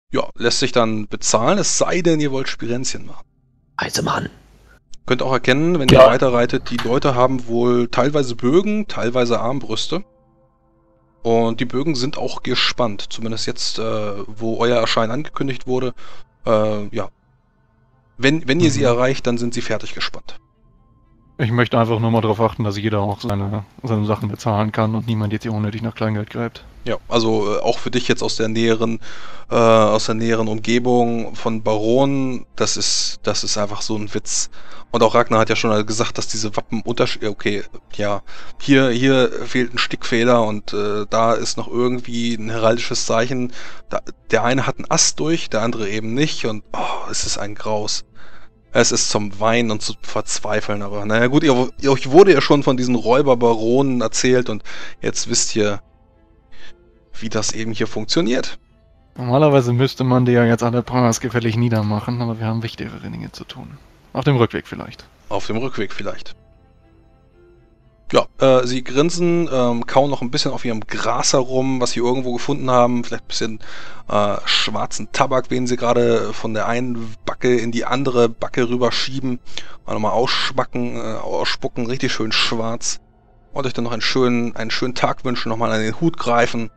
Ja, lässt sich dann bezahlen, es sei denn, ihr wollt Spirenzchen machen. Also Mann. Könnt auch erkennen, wenn ihr Ja. weiterreitet, die Leute haben wohl teilweise Bögen, teilweise Armbrüste. Und die Bögen sind auch gespannt, zumindest jetzt, wo euer Erscheinen angekündigt wurde. Ja, wenn ihr sie erreicht, dann sind sie fertig gespannt. Ich möchte einfach nur mal darauf achten, dass jeder auch seine Sachen bezahlen kann und niemand jetzt hier unnötig nach Kleingeld greift. Ja, also auch für dich jetzt aus der näheren Umgebung von Baron, das ist einfach so ein Witz. Und auch Ragnar hat ja schon gesagt, dass diese Wappen okay, ja, hier fehlt ein Stickfehler und da ist noch irgendwie ein heraldisches Zeichen. Der eine hat einen Ast durch, der andere eben nicht und es ist ein Graus. Es ist zum Weinen und zu verzweifeln, aber naja gut, euch wurde ja schon von diesen Räuberbaronen erzählt und jetzt wisst ihr, wie das eben hier funktioniert. Normalerweise müsste man die ja jetzt alle preisgefällig niedermachen, aber wir haben wichtigere Dinge zu tun. Auf dem Rückweg vielleicht. Auf dem Rückweg vielleicht. Ja, sie grinsen, kauen noch ein bisschen auf ihrem Gras herum, was sie irgendwo gefunden haben. Vielleicht ein bisschen schwarzen Tabak, den sie gerade von der einen Backe in die andere Backe rüberschieben. Und nochmal ausspucken, richtig schön schwarz. Und euch dann noch einen schönen Tag wünschen, nochmal an den Hut greifen.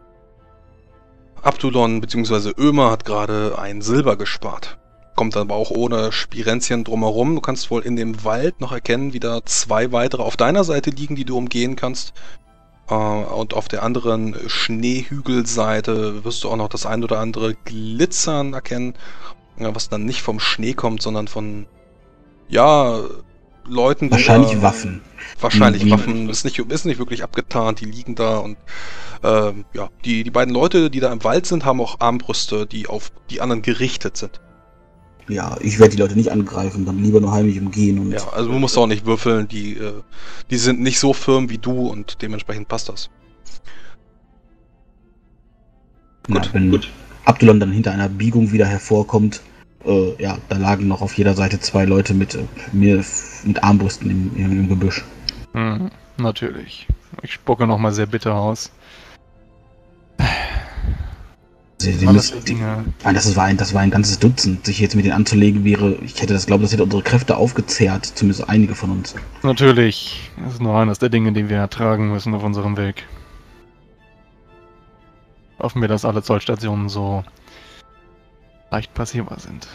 Abdulon bzw. Ömer hat gerade ein Silber gespart. Kommt aber auch ohne Spirenzchen drumherum. Du kannst wohl in dem Wald noch erkennen, wie da 2 weitere auf deiner Seite liegen, die du umgehen kannst. Und auf der anderen Schneehügelseite wirst du auch noch das ein oder andere Glitzern erkennen, was dann nicht vom Schnee kommt, sondern von, ja, Leuten, die Wahrscheinlich Waffen. Wahrscheinlich Waffen, ist nicht wirklich abgetarnt, die liegen da und ja, die beiden Leute, die da im Wald sind, haben auch Armbrüste, die auf die anderen gerichtet sind. Ja, ich werde die Leute nicht angreifen, dann lieber nur heimlich umgehen. Und Ja, also du musst auch nicht würfeln, die sind nicht so firm wie du und dementsprechend passt das. wenn Abdullah dann hinter einer Biegung wieder hervorkommt, ja, da lagen noch auf jeder Seite 2 Leute mit Armbrüsten im Gebüsch. Natürlich. Ich spucke nochmal sehr bitter aus. Das war ein ganzes Dutzend. Sich jetzt mit denen anzulegen wäre, ich hätte das glaubt, das hätte unsere Kräfte aufgezehrt, zumindest einige von uns. Natürlich. Das ist nur eines der Dinge, die wir ertragen müssen auf unserem Weg. Hoffen wir, dass alle Zollstationen so leicht passierbar sind.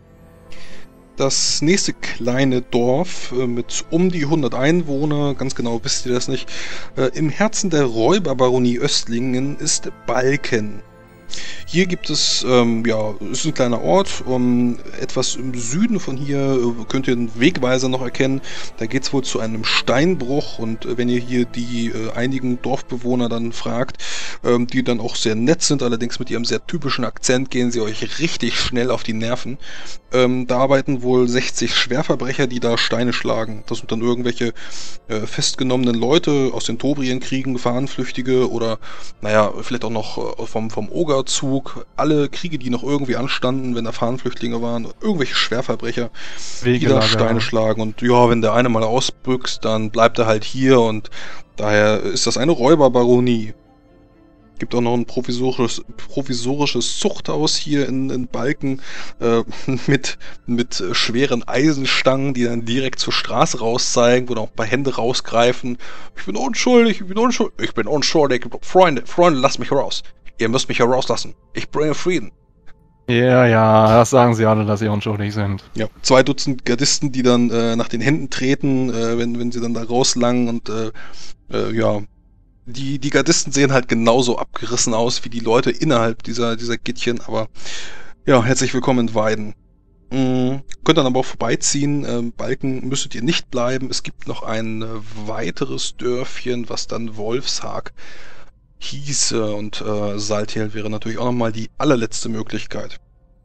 Das nächste kleine Dorf mit um die 100 Einwohner, ganz genau wisst ihr das nicht, im Herzen der Räuberbaronie Östlingen ist Balken. Hier gibt es, ja, ist ein kleiner Ort, etwas im Süden von hier könnt ihr einen Wegweiser noch erkennen. Da geht es wohl zu einem Steinbruch und wenn ihr hier die einigen Dorfbewohner dann fragt, die dann auch sehr nett sind, allerdings mit ihrem sehr typischen Akzent gehen sie euch richtig schnell auf die Nerven. Da arbeiten wohl 60 Schwerverbrecher, die da Steine schlagen. Das sind dann irgendwelche festgenommenen Leute aus den Tobrienkriegen, Fahnenflüchtige oder, naja, vielleicht auch noch vom Ogerzug. Alle Kriege, die noch irgendwie anstanden, wenn da Fahnenflüchtlinge waren, irgendwelche Schwerverbrecher, die da Steine schlagen. Und ja, wenn der eine mal ausbüchst, dann bleibt er halt hier und daher ist das eine Räuberbaronie. Gibt auch noch ein provisorisches Zuchthaus hier in Balken mit schweren Eisenstangen, die dann direkt zur Straße rauszeigen, wo dann auch ein paar Hände rausgreifen. Ich bin unschuldig. Freunde, lasst mich raus. Ihr müsst mich herauslassen. Ich bringe Frieden. Ja, das sagen sie alle, dass sie unschuldig sind. Ja, 2 Dutzend Gardisten, die dann nach den Händen treten, wenn sie dann da rauslangen und ja, die Gardisten sehen halt genauso abgerissen aus wie die Leute innerhalb dieser Gittchen, aber ja, herzlich willkommen in Weiden. Könnt dann aber auch vorbeiziehen, Balken müsstet ihr nicht bleiben, es gibt noch ein weiteres Dörfchen, was dann Wolfshag hieße und Saltiel wäre natürlich auch nochmal die allerletzte Möglichkeit.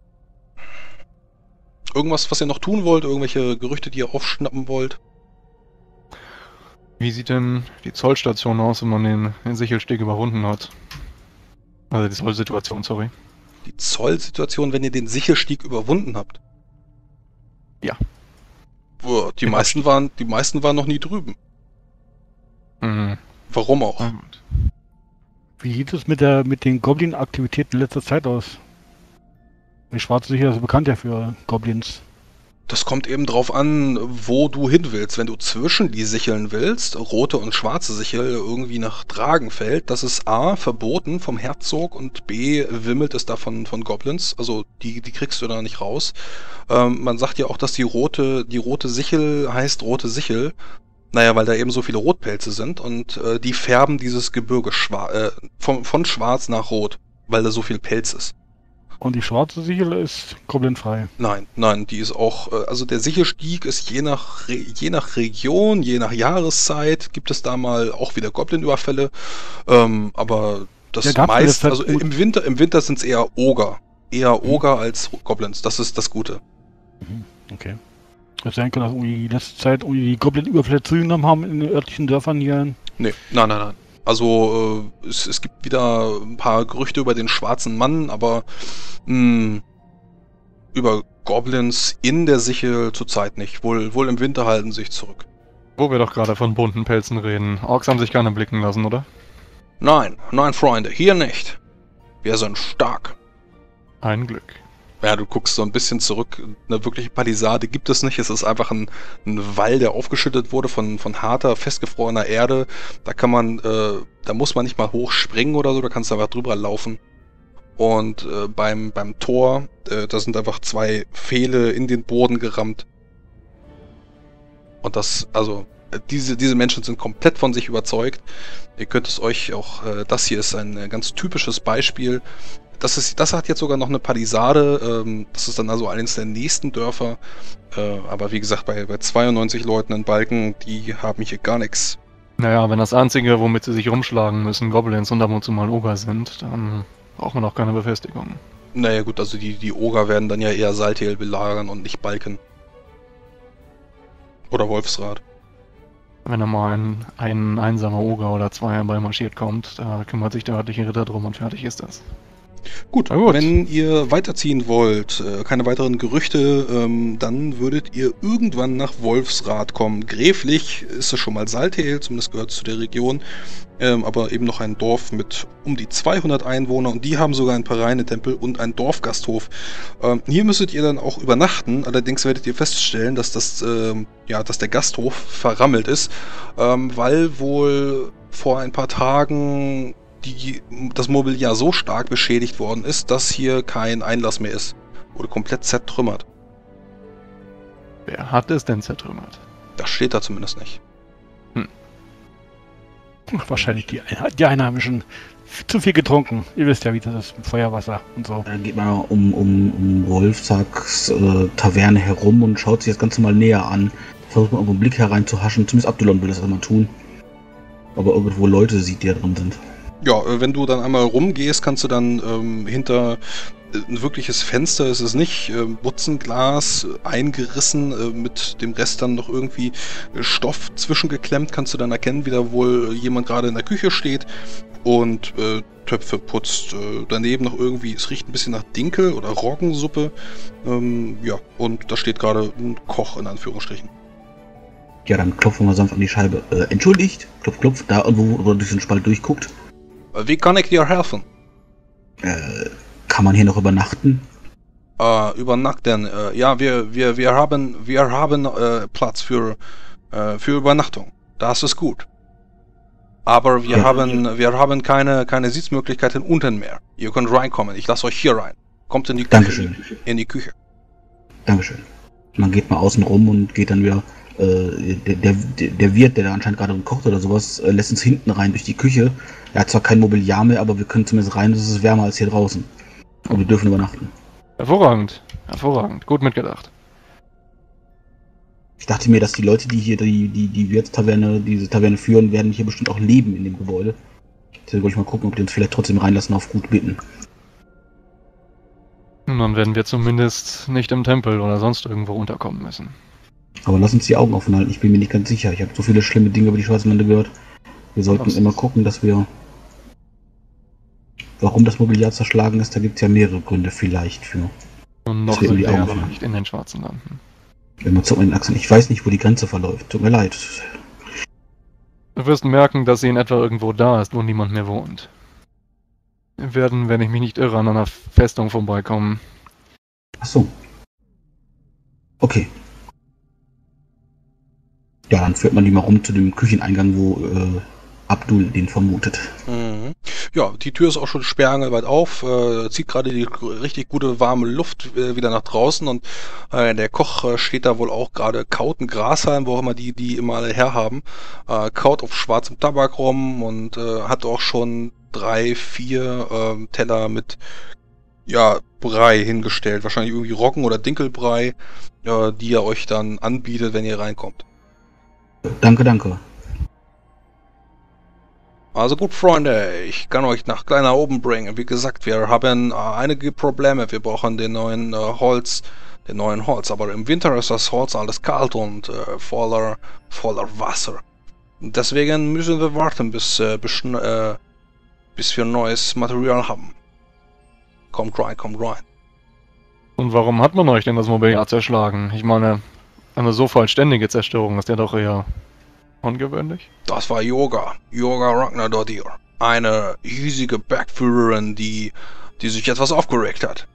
Irgendwas, was ihr noch tun wollt, irgendwelche Gerüchte, die ihr aufschnappen wollt? Wie sieht denn die Zollstation aus, wenn man den Sichelsteg überwunden hat? Also die Zollsituation, sorry. Die Zollsituation, wenn ihr den Sichelstieg überwunden habt? Ja. Boah, die meisten waren noch nie drüben. Warum auch? Wie sieht es mit den Goblin-Aktivitäten in letzter Zeit aus? Die Schwarze Sichel ist bekannt ja für Goblins. Das kommt eben drauf an, wo du hin willst. Wenn du zwischen die Sicheln willst, rote und schwarze Sichel, irgendwie nach Dragenfeld, das ist A, verboten vom Herzog und B, wimmelt es davon von Goblins. Also die kriegst du da nicht raus. Man sagt ja auch, dass die rote Sichel heißt rote Sichel. Naja, weil da eben so viele Rotpelze sind und die färben dieses Gebirge von schwarz nach rot, weil da so viel Pelz ist. Und die Schwarze Sichel ist goblinfrei. Nein, die ist auch, also der Sichelstieg ist je nach Region, je nach Jahreszeit, gibt es da mal auch wieder Goblin-Überfälle, aber das meist, also im Winter sind es eher Oger als Goblins, das ist das Gute. Okay. Ich denke, dass die letzte Zeit die Goblin-Überfälle zugenommen haben in den örtlichen Dörfern hier. Nee, nein. Also es gibt wieder ein paar Gerüchte über den schwarzen Mann, aber über Goblins in der Sichel zurzeit nicht. Wohl im Winter halten sie sich zurück. Wo wir doch gerade von bunten Pelzen reden. Orks haben sich keine blicken lassen, oder? Nein, Freunde, hier nicht. Wir sind stark. Ein Glück. Ja, du guckst so ein bisschen zurück. Eine wirkliche Palisade gibt es nicht. Es ist einfach ein Wall, der aufgeschüttet wurde von harter, festgefrorener Erde. Da muss man nicht mal hochspringen oder so, da kannst du einfach drüber laufen. Und beim Tor, da sind einfach 2 Pfähle in den Boden gerammt. Und diese Menschen sind komplett von sich überzeugt. Ihr könnt es euch auch, das hier ist ein ganz typisches Beispiel. Das hat jetzt sogar noch eine Palisade, das ist dann also eines der nächsten Dörfer, aber wie gesagt, bei 92 Leuten in Balken, die haben hier gar nichts. Naja, wenn das Einzige, womit sie sich rumschlagen müssen, Goblins und ab und zu mal Oger sind, dann braucht man auch keine Befestigung. Naja gut, also die Oger werden dann ja eher Salthel belagern und nicht Balken. Oder Wolfsrad. Wenn da mal ein einsamer Oger oder 2 herbeimarschiert kommt, da kümmert sich der örtliche Ritter drum und fertig ist das. Gut, wenn ihr weiterziehen wollt, keine weiteren Gerüchte, dann würdet ihr irgendwann nach Wolfsrad kommen. Gräflich ist es schon mal Salthel, zumindest gehört es zu der Region, aber eben noch ein Dorf mit um die 200 Einwohner und die haben sogar einen Pareinetempel und einen Dorfgasthof. Hier müsstet ihr dann auch übernachten, allerdings werdet ihr feststellen, dass dass der Gasthof verrammelt ist, weil wohl vor ein paar Tagen das Mobiliar so stark beschädigt worden ist, dass hier kein Einlass mehr ist. Wurde komplett zertrümmert. Wer hat es denn zertrümmert? Das steht da zumindest nicht. Wahrscheinlich die Einheimischen. Zu viel getrunken. Ihr wisst ja, wie das ist mit Feuerwasser und so. Dann geht man um Wolfsacks Taverne herum und schaut sich das Ganze mal näher an. Versucht man irgendwo einen Blick hereinzuhaschen. Zumindest Abdulon will das immer tun. Aber irgendwo Leute sieht, die da drin sind. Ja, wenn du dann einmal rumgehst, kannst du dann hinter ein wirkliches Fenster, ist es nicht, Butzenglas eingerissen, mit dem Rest dann noch irgendwie Stoff zwischengeklemmt, kannst du dann erkennen, wie da wohl jemand gerade in der Küche steht und Töpfe putzt. Daneben noch irgendwie, es riecht ein bisschen nach Dinkel oder Roggensuppe, und da steht gerade ein Koch in Anführungsstrichen. Ja, dann klopfen wir sanft an die Scheibe. Entschuldigt, klopf, klopf, da irgendwo, wo er durch den Spalt durchguckt. Wie kann ich dir helfen? Kann man hier noch übernachten? Übernachten? Ja, wir haben Platz für Übernachtung. Das ist gut. Aber wir haben keine Sitzmöglichkeiten unten mehr. Ihr könnt reinkommen. Ich lasse euch hier rein. Kommt in die Küche. Dankeschön. In die Küche. Dankeschön. Man geht mal außen rum und geht dann wieder. Der Wirt, der da anscheinend gerade kocht oder sowas, lässt uns hinten rein durch die Küche. Er hat zwar kein Mobiliar mehr, aber wir können zumindest rein, es ist wärmer als hier draußen. Und wir dürfen übernachten. Hervorragend. Gut mitgedacht. Ich dachte mir, dass die Leute, die hier die Wirtstaverne, diese Taverne führen, werden hier bestimmt auch leben in dem Gebäude. Jetzt wollte ich mal gucken, ob die uns vielleicht trotzdem reinlassen auf gut bitten. Und dann werden wir zumindest nicht im Tempel oder sonst irgendwo unterkommen müssen. Aber lass uns die Augen offen halten, ich bin mir nicht ganz sicher. Ich habe so viele schlimme Dinge über die Schwarzen Lande gehört. Wir sollten immer gucken, dass wir... Warum das Mobiliar zerschlagen ist, da gibt es ja mehrere Gründe vielleicht für. Und noch sind wir aber nicht in den Schwarzen Landen. Wenn man zuckt mit den Achseln. Ich weiß nicht, wo die Grenze verläuft. Tut mir leid. Du wirst merken, dass sie in etwa irgendwo da ist, wo niemand mehr wohnt. Wir werden, wenn ich mich nicht irre, an einer Festung vorbeikommen. Ach so. Okay. Ja, dann führt man die mal rum zu dem Kücheneingang, wo Abdul den vermutet. Mhm. Ja, die Tür ist auch schon sperrangelweit auf, zieht gerade die richtig gute warme Luft wieder nach draußen und der Koch steht da wohl auch gerade, kaut ein Grashalm, wo auch immer die immer alle herhaben, kaut auf schwarzem Tabak rum und hat auch schon 3, 4 Teller mit Brei hingestellt, wahrscheinlich irgendwie Roggen- oder Dinkelbrei, die er euch dann anbietet, wenn ihr reinkommt. Danke. Also gut, Freunde, ich kann euch nach kleiner oben bringen. Wie gesagt, wir haben einige Probleme. Wir brauchen den neuen Holz. Aber im Winter ist das Holz alles kalt und voller Wasser. Und deswegen müssen wir warten, bis wir neues Material haben. Kommt rein. Und warum hat man euch denn das Mobiliar zerschlagen? Ich meine, eine so vollständige Zerstörung ist ja doch eher ungewöhnlich. Das war Yoga Ragnardottir. Eine hiesige Bergführerin, die sich etwas aufgeregt hat.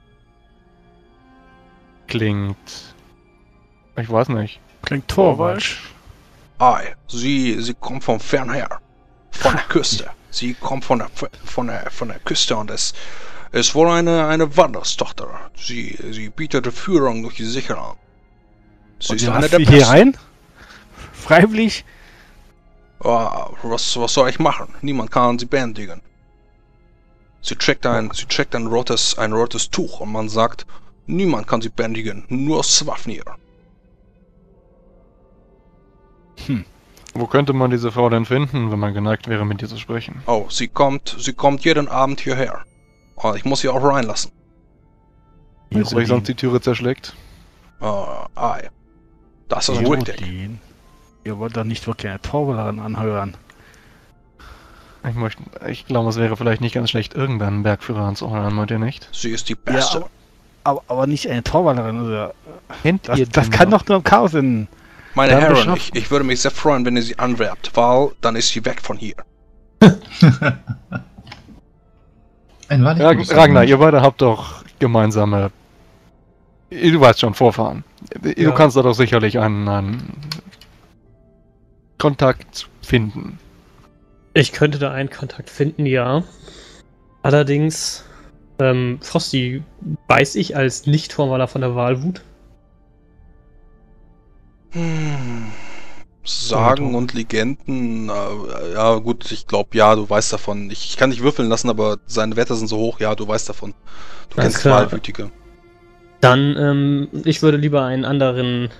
Klingt... Ich weiß nicht. Klingt torwalsch. Ei, sie kommt vom Fernher. Von der Küste. Sie kommt von der Küste und es ist wohl eine Wanderstochter. Sie bietet Führung durch die Sichel an. Sie ist eine der Besten. Hier rein? Freiwillig? Was soll ich machen? Niemand kann sie bändigen. Sie trägt ein rotes Tuch und man sagt, niemand kann sie bändigen, nur Swafnir. Wo könnte man diese Frau denn finden, wenn man geneigt wäre, mit ihr zu sprechen? Oh, sie kommt jeden Abend hierher. Oh, ich muss sie auch reinlassen. Weißt du, weil sonst die Türe zerschlägt? Ei. Das ist richtig. Ihr wollt doch nicht wirklich eine Torwallerin anhören. Ich glaube, es wäre vielleicht nicht ganz schlecht, irgendeinen Bergführer anzuhören, meint ihr nicht? Sie ist die Beste. Ja, aber nicht eine Torwallerin, oder? Kennt ihr Das kann doch nur im Chaos enden. Meine Herren, ich würde mich sehr freuen, wenn ihr sie anwerbt, weil dann ist sie weg von hier. Ragnar, ihr beide habt doch gemeinsame... Du weißt schon, Vorfahren. Du kannst da doch sicherlich einen Kontakt finden. Ich könnte da einen Kontakt finden, ja. Allerdings, Frosty, weiß ich als Nicht-Torwaller von der Wahlwut? Sagen und Legenden, ja gut, ich glaube, ja, du weißt davon. Ich kann dich würfeln lassen, aber seine Werte sind so hoch, ja, du weißt davon. Du kennst Wahlwütige. Dann, ich würde lieber einen anderen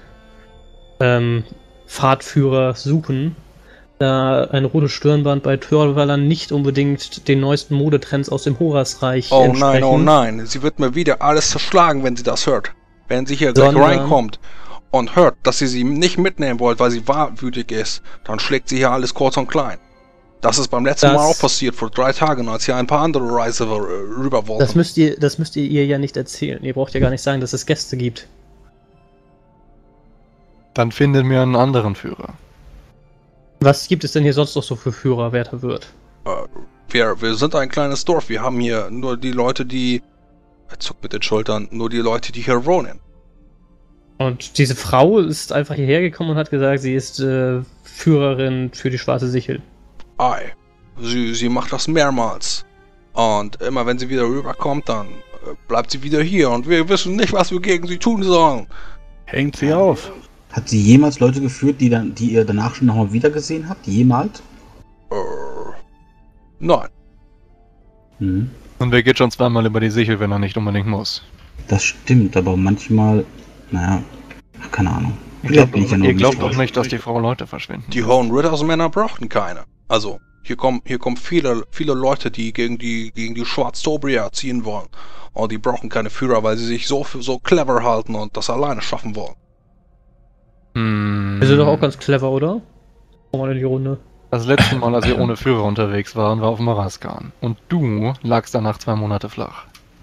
Pfadführer suchen, da ein rotes Stirnband bei Torwallern nicht unbedingt den neuesten Modetrends aus dem Horasreich entsprechen. Oh nein, sie wird mir wieder alles zerschlagen, wenn sie das hört. Wenn sie hier gleich reinkommt und hört, dass ihr sie nicht mitnehmen wollt, weil sie wahrwütig ist, dann schlägt sie hier alles kurz und klein. Das ist beim letzten Mal auch passiert, vor 3 Tagen, als ihr ein paar andere Reise rüber wollten. Das müsst ihr ja nicht erzählen. Ihr braucht ja gar nicht sagen, dass es Gäste gibt. Dann findet mir einen anderen Führer. Was gibt es denn hier sonst noch so für Führer, werter Wirt? Wir sind ein kleines Dorf. Wir haben hier nur die Leute, die... Er zuckt mit den Schultern. Nur die Leute, die hier wohnen. Und diese Frau ist einfach hierher gekommen und hat gesagt, sie ist Führerin für die Schwarze Sichel. Ei. Sie macht das mehrmals. Und immer wenn sie wieder rüberkommt, dann bleibt sie wieder hier. Und wir wissen nicht, was wir gegen sie tun sollen. Hängt sie auf. Hat sie jemals Leute geführt, die ihr danach schon nochmal wiedergesehen habt? Jemals? Nein. Mhm. Und wer geht schon zweimal über die Sichel, wenn er nicht unbedingt muss? Das stimmt, aber manchmal, naja, keine Ahnung. Ihr glaubt doch nicht, dass die Frau Leute verschwinden. Die hohen Rittersmänner brauchten keine. Also, hier kommen viele Leute, die gegen die Schwarztobrier ziehen wollen. Und die brauchen keine Führer, weil sie sich so clever halten und das alleine schaffen wollen. Wir sind doch auch ganz clever, oder? Komm mal in die Runde. Das letzte Mal, als wir ohne Führer unterwegs waren, war auf Maraskan. Und du lagst danach 2 Monate flach.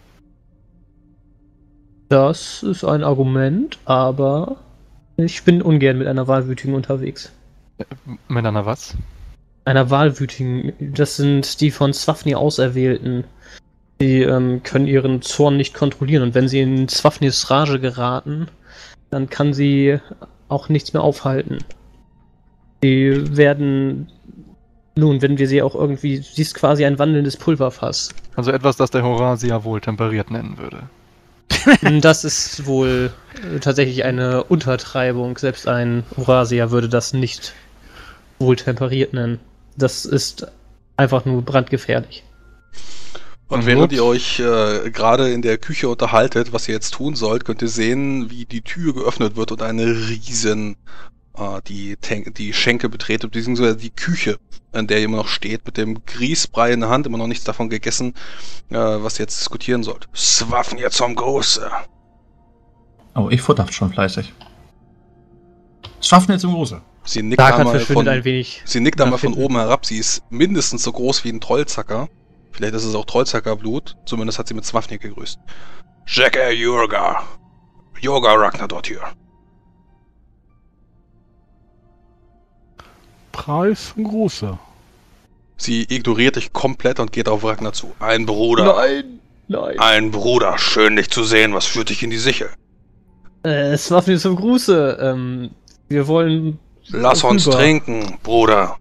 Das ist ein Argument, aber ich bin ungern mit einer Wahlwütigen unterwegs. Mit einer was? Einer Wahlwütigen. Das sind die von Swafnir Auserwählten. Sie können ihren Zorn nicht kontrollieren und wenn sie in Swafnirs Rage geraten, dann kann sie auch nichts mehr aufhalten. Sie werden, nun, wenn wir sie auch irgendwie, sie ist quasi ein wandelndes Pulverfass. Also etwas, das der Horasia wohl temperiert nennen würde. Das ist wohl tatsächlich eine Untertreibung. Selbst ein Horasia würde das nicht wohl temperiert nennen. Das ist einfach nur brandgefährlich. Und während ihr euch gerade in der Küche unterhaltet, was ihr jetzt tun sollt, könnt ihr sehen, wie die Tür geöffnet wird und eine Riesen die Schenke betretet, beziehungsweise die Küche, an der ihr immer noch steht, mit dem Grießbrei in der Hand, immer noch nichts davon gegessen, was ihr jetzt diskutieren sollt. Swafnir zum Große. Oh, ich futter schon fleißig. Swafnir zum Große. Sie nickt einmal ein von oben herab. Sie ist mindestens so groß wie ein Trollzacker. Vielleicht ist es auch Trollzackerblut. Zumindest hat sie mit Swafnir gegrüßt. Jacke Jurga. Jurga Ragnar dort hier. Preis Große. Sie ignoriert dich komplett und geht auf Ragnar zu. Ein Bruder. Nein. Ein Bruder. Schön, dich zu sehen. Was führt dich in die Sichel? Swafnir zum Gruße. Wir wollen... Lass uns trinken, Bruder.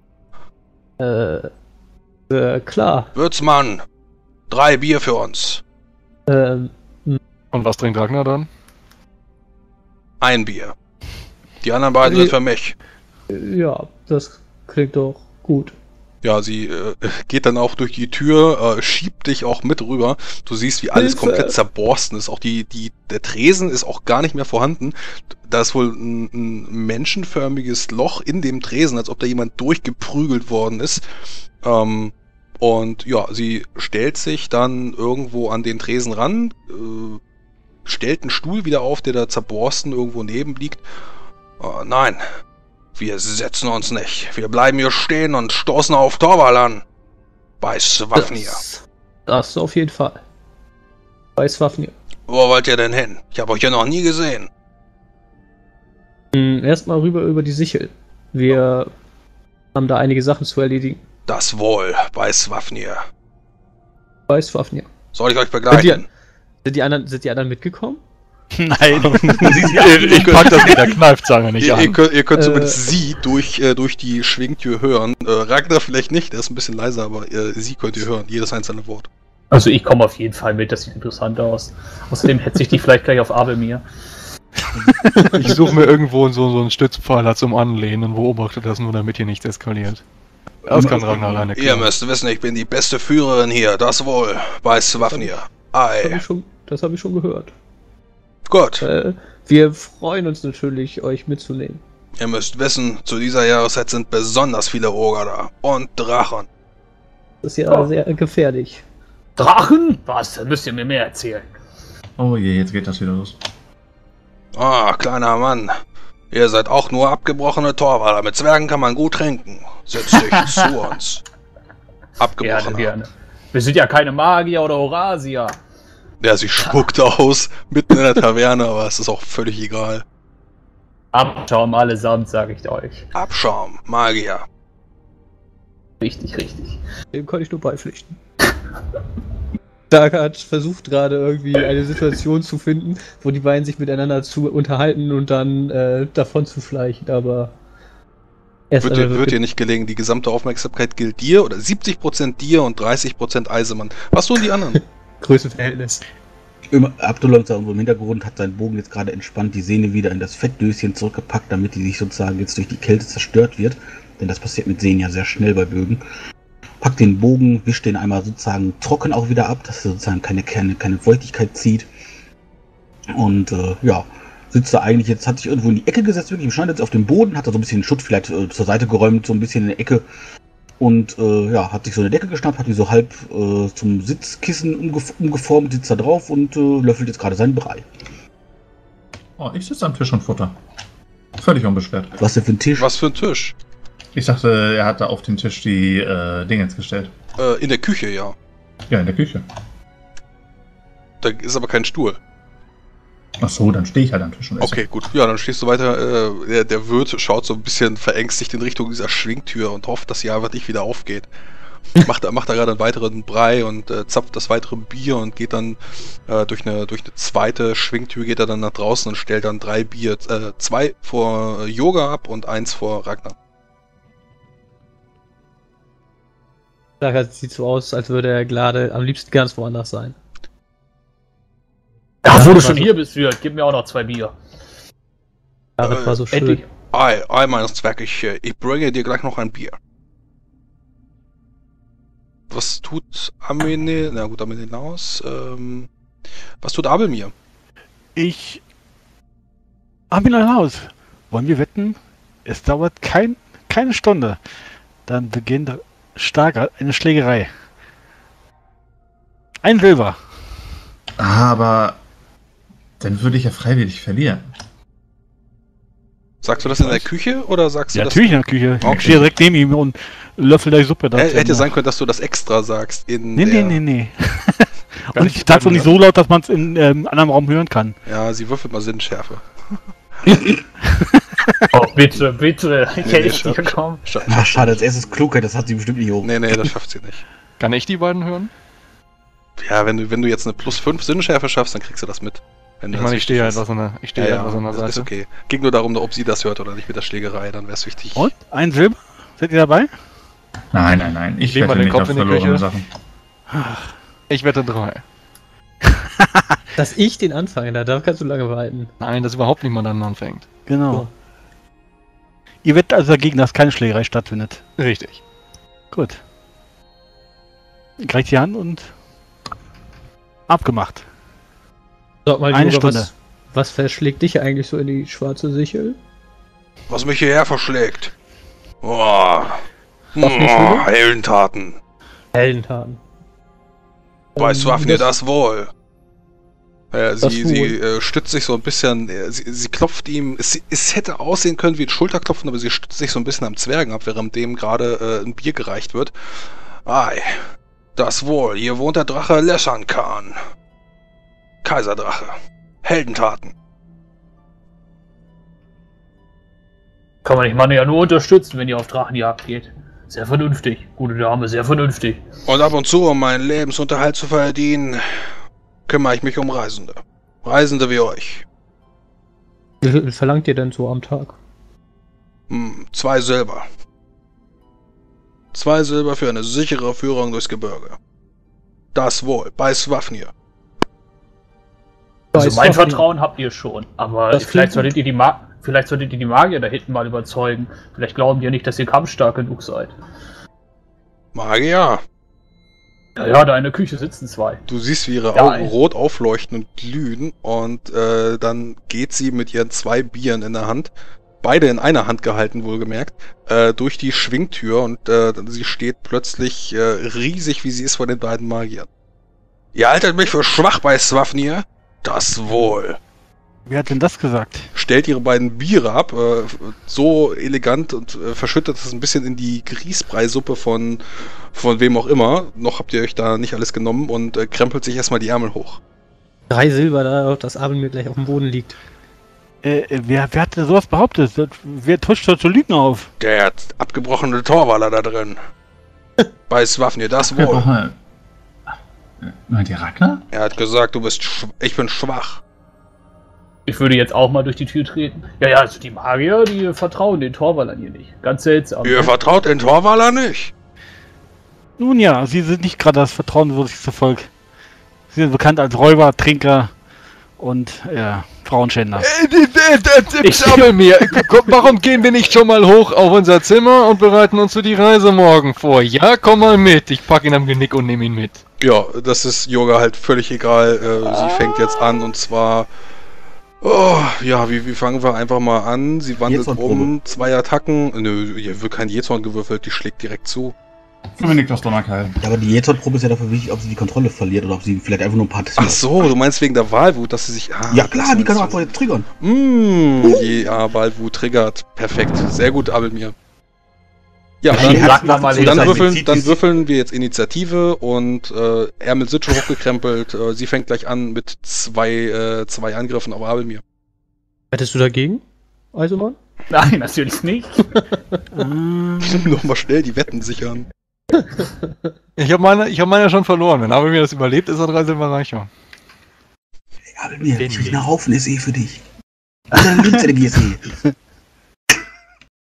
Klar. Würzmann, 3 Bier für uns. Und was trinkt Ragnar dann? 1 Bier. Die anderen beiden sind für mich. Ja, das klingt doch gut. Ja, sie geht dann auch durch die Tür, schiebt dich auch mit rüber. Du siehst, wie alles komplett zerborsten ist. Auch der Tresen ist auch gar nicht mehr vorhanden. Da ist wohl ein menschenförmiges Loch in dem Tresen, als ob da jemand durchgeprügelt worden ist. Und ja, sie stellt sich dann irgendwo an den Tresen ran, stellt einen Stuhl wieder auf, der da zerborsten irgendwo neben liegt. Nein, wir setzen uns nicht. Wir bleiben hier stehen und stoßen auf Torvald an. Bei Swafnir. Das auf jeden Fall. Bei Swafnir. Wo wollt ihr denn hin? Ich habe euch ja noch nie gesehen. Erstmal rüber über die Sichel. Wir haben da einige Sachen zu erledigen. Das wohl, bei Swafnir. Bei Swafnir. Soll ich euch begleiten? Sind die anderen mitgekommen? Nein. Ich pack das mit der Kneifzange nicht an. Ihr könnt zumindest sie durch die Schwingtür hören. Ragnar vielleicht nicht, der ist ein bisschen leiser, aber sie könnt ihr hören, jedes einzelne Wort. Also ich komme auf jeden Fall mit, das sieht interessant aus. Außerdem hetze ich die vielleicht gleich auf Abelmir. Ich suche mir irgendwo so einen Stützpfeiler zum Anlehnen und beobachte das nur, damit hier nichts eskaliert. Das kann Ragnar alleine klären. Ihr müsst wissen, ich bin die beste Führerin hier, das wohl, bei Swafnir. Das habe ich schon gehört. Gut. Wir freuen uns natürlich, euch mitzunehmen. Ihr müsst wissen, zu dieser Jahreszeit sind besonders viele Oger da. Und Drachen. Das ist ja sehr gefährlich. Drachen? Was? Da müsst ihr mir mehr erzählen. Oh je, jetzt geht das wieder los. Kleiner Mann. Ihr seid auch nur abgebrochene Torwaler. Mit Zwergen kann man gut trinken. Setzt dich zu uns. Abgebrochener. Gerne. Wir sind ja keine Magier oder Horasier. Ja, sie spuckt aus, mitten in der Taverne, aber es ist auch völlig egal. Abschaum allesamt, sag ich euch. Abschaum, Magier. Richtig. Dem kann ich nur beipflichten. Dark hat versucht gerade irgendwie eine Situation zu finden, wo die beiden sich miteinander zu unterhalten und dann davon zu schleichen, aber... Wird dir nicht gelingen. Die gesamte Aufmerksamkeit gilt dir, oder 70% dir und 30% Eisemann. Was tun die anderen? Größenverhältnis. Abdullah irgendwo im Hintergrund hat seinen Bogen jetzt gerade entspannt, die Sehne wieder in das Fettdöschen zurückgepackt, damit die sich sozusagen jetzt durch die Kälte zerstört wird. Denn das passiert mit Sehnen ja sehr schnell bei Bögen. Packt den Bogen, wischt den einmal sozusagen trocken auch wieder ab, dass er sozusagen keine Feuchtigkeit zieht. Und sitzt da eigentlich jetzt, hat sich irgendwo in die Ecke gesetzt, wirklich, schneidet jetzt auf den Boden, hat da so ein bisschen Schutt vielleicht zur Seite geräumt, so ein bisschen in der Ecke. Und hat sich so eine Decke geschnappt, hat die so halb zum Sitzkissen umgeformt, sitzt da drauf und löffelt jetzt gerade seinen Brei. Oh, ich sitze am Tisch und futter. Völlig unbeschwert. Was denn für ein Tisch? Was für ein Tisch? Ich dachte, er hat da auf den Tisch die Dingens gestellt. In der Küche, ja. Ja, in der Küche. Da ist aber kein Stuhl. Ach so, dann stehe ich halt am Tisch und esse. Okay, gut. Ja, dann stehst du weiter. Der Wirt schaut so ein bisschen verängstigt in Richtung dieser Schwingtür und hofft, dass sie einfach nicht wieder aufgeht. macht da gerade einen weiteren Brei und zapft das weitere Bier und geht dann durch eine zweite Schwingtür geht er dann nach draußen und stellt dann 3 Bier, 2 vor Yoga ab und 1 vor Ragnar. Das sieht so aus, als würde er gerade am liebsten ganz woanders sein. Ja, wo du schon hier bist, Jürgen, gib mir auch noch 2 Bier. David war so schön. Endlich. Ei, mein Zwerg, ich bringe dir gleich noch ein Bier. Was tut Amene? Na gut, Amene hinaus. Was tut Abelmir? Ich habe ihn ein Haus. Wollen wir wetten? Es dauert keine Stunde. Dann beginnt eine Schlägerei. Ein Silber. Aber dann würde ich ja freiwillig verlieren. Sagst du das in der Küche oder sagst du Ja, das? natürlich in der Küche. Okay. Ich stehe direkt neben ihm und löffel die Suppe dazu. Hätte sein können, dass du das extra sagst. Nee. Und ich sag's auch nicht so laut, dass man es in anderen Raum hören kann. Ja, sie würfelt mal Sinnschärfe. Oh, bitte. Ich hätte stopp. hier kommen. Ach, schade, als erstes Klugheit, das hat sie bestimmt nicht hoch. Nee, das schafft sie nicht. Kann ich die beiden hören? Ja, wenn du jetzt eine +5 Sinnschärfe schaffst, dann kriegst du das mit. Ich meine, ich stehe ja etwas an der das Seite. ist okay. Ging nur darum, ob sie das hört oder nicht mit der Schlägerei, dann wäre es wichtig. Und? Ein Silber? Seid ihr dabei? Nein. Ich Leg mal wette den nicht Kopf auf in die verlorene Küche. Sachen. Ich wette 3. Dass ich den anfange, da kannst du lange warten. Nein, dass überhaupt niemand anderen anfängt. Genau. So. Ihr wettet also dagegen, dass keine Schlägerei stattfindet. Richtig. Gut. Greift die Hand und abgemacht. Sag mal, Eine Jura, Stunde. was verschlägt dich eigentlich so in die schwarze Sichel? Was mich hierher verschlägt. Boah. Waffenschule? Heldentaten. Heldentaten. Weißt Waffenir das wohl? Das Sie stützt sich so ein bisschen, sie klopft ihm, es hätte aussehen können wie ein Schulterklopfen, aber sie stützt sich so ein bisschen am Zwergen ab, während dem gerade ein Bier gereicht wird. Ei, das wohl, hier wohnt der Drache Leshankan. Kaiserdrache. Heldentaten. Kann man nicht mal ja nur unterstützen, wenn ihr auf Drachenjagd geht. Sehr vernünftig, gute Dame, sehr vernünftig. Und ab und zu, um meinen Lebensunterhalt zu verdienen, kümmere ich mich um Reisende. Reisende wie euch. Wie viel verlangt ihr denn so am Tag? 2 Silber. 2 Silber für eine sichere Führung durchs Gebirge. Das wohl, bei Swafnir. Also Weiß mein doch nicht. Vertrauen habt ihr schon, aber Das vielleicht klingt solltet ihr die Magier da hinten mal überzeugen. Vielleicht glauben die ja nicht, dass ihr kampfstark genug seid. Magier. Ja, da in der Küche sitzen 2. Du siehst, wie ihre Ja, Augen rot aufleuchten und glühen und dann geht sie mit ihren 2 Bieren in der Hand, beide in einer Hand gehalten, wohlgemerkt, durch die Schwingtür und sie steht plötzlich riesig, wie sie ist, vor den beiden Magiern. Ihr haltet mich für schwach bei Swafnir? Das wohl. Wer hat denn das gesagt? Stellt ihre beiden Biere ab, so elegant und verschüttet es ein bisschen in die Grießbreisuppe von wem auch immer. Noch habt ihr euch da nicht alles genommen und krempelt sich erstmal die Ärmel hoch. 3 Silber, da das Abel mir gleich auf dem Boden liegt. Wer hat denn sowas behauptet? Wer täuscht da zu Lügen auf? Der abgebrochene Torwaller da drin. Bei Swafnir, das wohl. Meint ihr Ragnar? Er hat gesagt, ich bin schwach. Ich würde jetzt auch mal durch die Tür treten. Ja, also die Magier, die vertrauen den Torwallern hier nicht. Ganz seltsam. Ihr vertraut den Torwaller nicht? Nun ja, sie sind nicht gerade das vertrauenswürdigste Volk. Sie sind bekannt als Räuber, Trinker und Frauenschänder. Mir. Warum gehen wir nicht schon mal hoch auf unser Zimmer und bereiten uns für die Reise morgen vor? Ja, komm mal mit. Ich pack ihn am Genick und nehme ihn mit. Ja, das ist Yoga halt völlig egal. Sie fängt jetzt an und zwar... Oh, ja, wie fangen wir einfach mal an? Sie wandelt um, 2 Attacken. Nö, hier wird kein Jezorn gewürfelt, die schlägt direkt zu. Dominik, das Donnerkeil. Ja, aber die Jezorn-Probe ist ja dafür wichtig, ob sie die Kontrolle verliert oder ob sie vielleicht einfach nur ein paar Ach so, du meinst wegen der Wahlwut, dass sie sich... Ja klar, die kann auch jetzt triggern. Ja, Wahlwut triggert. Perfekt. Sehr gut, Abelmir. Ja, dann würfeln wir jetzt Initiative und Ärmel sind schon hochgekrempelt. Sie fängt gleich an mit 2 Angriffen auf Abelmir. Hättest du dagegen, Eisenmann? Nein, natürlich nicht. Nochmal schnell die Wetten sichern. Ich habe meine schon verloren. Wenn Abel mir das überlebt, ist er 3 Silberreicher. Abel mir, ich einen Haufen SE für dich. Deine Lebensenergie ist